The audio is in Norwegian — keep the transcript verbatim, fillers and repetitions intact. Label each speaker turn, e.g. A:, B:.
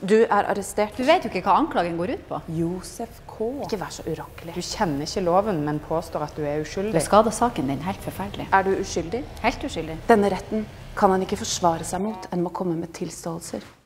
A: Du er arrestert.
B: Du vet jo ikke hva anklagen går ut på.
A: Josef K. Ikke vær så urakkelig.
C: Du kjenner ikke loven, men påstår at du er uskyldig.
B: Du skader saken din helt forferdelig.
A: Er du uskyldig?
B: Helt uskyldig.
A: Denne retten kan han ikke forsvare seg mot enn må komme med tilståelser.